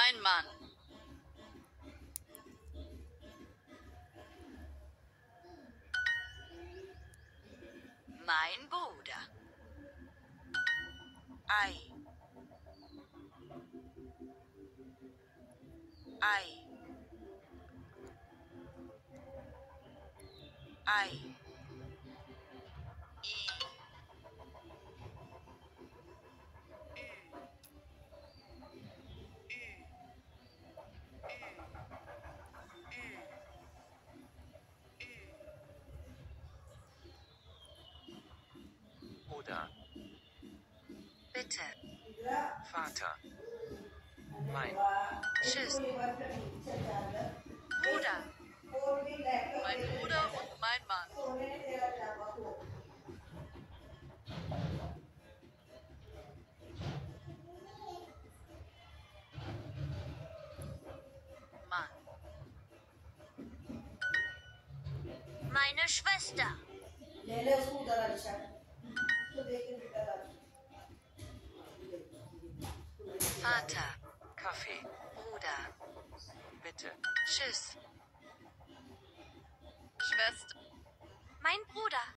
mein Mann. Mein Bruder. Ei. Ei. Ei. I. Oder. Bitte. Vater. Mein. Tschüss. Bruder. Mein Bruder und mein Mann. Mann. Meine Schwester. Vater. Kaffee. Bruder. Bitte. Tschüss. Schwester. Mein Bruder.